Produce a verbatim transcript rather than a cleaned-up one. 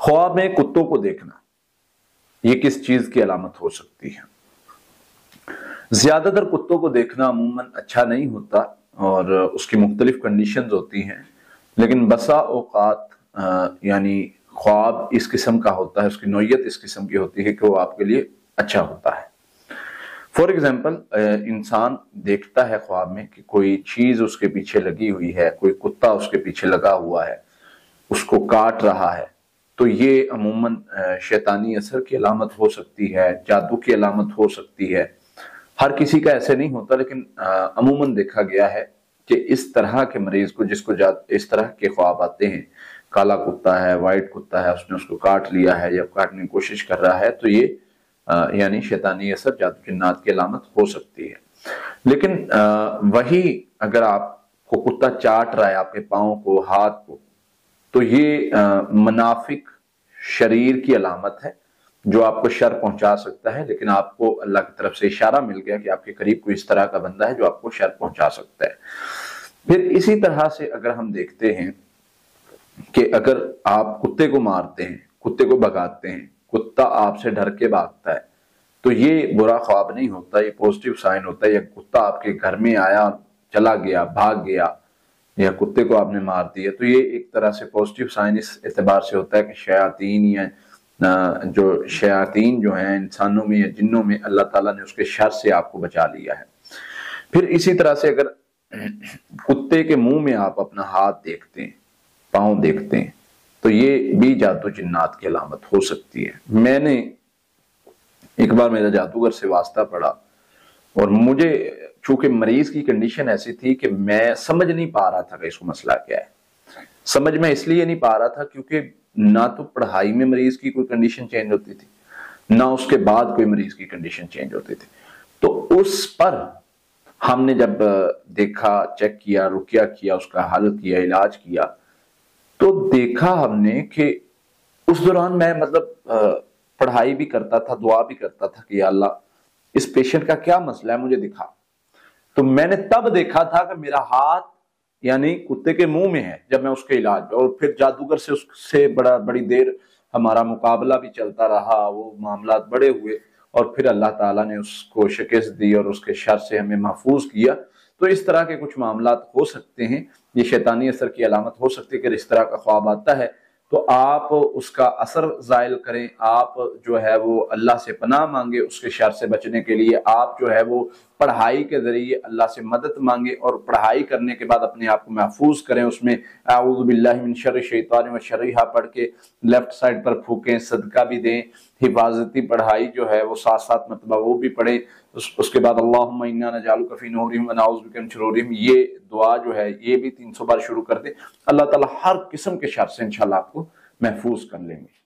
ख्वाब में कुत्तों को देखना, ये किस चीज की अलामत हो सकती है? ज्यादातर कुत्तों को देखना अमूमन अच्छा नहीं होता और उसकी मुख्तलिफ कंडीशंस होती हैं, लेकिन बसा औकात यानी ख्वाब इस किस्म का होता है, उसकी नौयत इस किस्म की होती है कि वो आपके लिए अच्छा होता है। फॉर एग्जाम्पल, इंसान देखता है ख्वाब में कि कोई चीज उसके पीछे लगी हुई है, कोई कुत्ता उसके पीछे लगा हुआ है, उसको काट रहा है, तो ये अमूमन शैतानी असर की अलामत हो सकती है, जादू की अलामत हो सकती है। हर किसी का ऐसे नहीं होता, लेकिन अमूमन देखा गया है कि इस तरह के मरीज को, जिसको इस तरह के ख्वाब आते हैं, काला कुत्ता है, वाइट कुत्ता है, उसने उसको काट लिया है या काटने की कोशिश कर रहा है, तो ये यानी शैतानी असर, जादू जिन्नात की अलामत हो सकती है। लेकिन वही अगर आपको कुत्ता चाट रहा है आपके पाँव को, हाथ को, तो ये मुनाफिक शरीर की अलामत है जो आपको शर पहुंचा सकता है। लेकिन आपको अल्लाह की तरफ से इशारा मिल गया कि आपके करीब कोई इस तरह का बंदा है जो आपको शर पहुंचा सकता है। फिर इसी तरह से अगर हम देखते हैं कि अगर आप कुत्ते को मारते हैं, कुत्ते को भगाते हैं, कुत्ता आपसे डर के भागता है, तो ये बुरा ख्वाब नहीं होता, ये पॉजिटिव साइन होता है। या कुत्ता आपके घर में आया, चला गया, भाग गया, या कुत्ते को आपने मार दिया, तो ये एक तरह से पॉजिटिव साइन इस एतबार से होता है कि शयातीन या जो शयातीन जो हैं इंसानों में या जिन्नों में, अल्लाह ताला ने उसके शर से आपको बचा लिया है। फिर इसी तरह से अगर कुत्ते के मुंह में आप अपना हाथ देखते हैं, पाँव देखते हैं, तो ये भी जादू जिन्नात की अलामत हो सकती है। मैंने एक बार मेरा जादूगर से वास्ता पड़ा और मुझे चूंकि मरीज की कंडीशन ऐसी थी कि मैं समझ नहीं पा रहा था कि इसको मसला क्या है। समझ में इसलिए नहीं पा रहा था क्योंकि ना तो पढ़ाई में मरीज की कोई कंडीशन चेंज होती थी, ना उसके बाद कोई मरीज की कंडीशन चेंज होती थी। तो उस पर हमने जब देखा, चेक किया, रुकिया किया, उसका हल किया, इलाज किया, तो देखा हमने कि उस दौरान मैं मतलब पढ़ाई भी करता था, दुआ भी करता था कि या अल्लाह इस पेशेंट का क्या मसला है मुझे दिखा। तो मैंने तब देखा था कि मेरा हाथ यानी कुत्ते के मुंह में है जब मैं उसके इलाज, और फिर जादूगर से उससे बड़ा बड़ी देर हमारा मुकाबला भी चलता रहा, वो मामला बड़े हुए और फिर अल्लाह ताला ने उसको शिकस्त दी और उसके शर से हमें महफूज किया। तो इस तरह के कुछ मामला हो सकते हैं, ये शैतानी असर की अलामत हो सकती है कि इस तरह का ख्वाब आता है तो आप उसका असर जायल करें, आप जो है वो अल्लाह से पनाह मांगे उसके शर से बचने के लिए। आप जो है वो पढ़ाई के जरिए अल्लाह से मदद मांगे और पढ़ाई करने के बाद अपने आप को महफूज करें, उसमें आऊज़ु बिल्लाहि मिन शर्रि शैतानि व शर्रिहा पढ़ के लेफ्ट साइड पर फूकें, सदका भी दें, हिफाजती पढ़ाई जो है वो साथ साथ मतलब वो भी पढ़े। उस, उसके बाद अल्लाहुम्मा इन्ना नजअलुका फी नूरिहिम व नऊज़ु बिका मिन शुरूरिहिम, ये दुआ जो है ये भी तीन सौ बार शुरू कर दे। अल्लाह ताला हर किस्म के शर से इंशाल्लाह आपको महफूज कर लेंगे।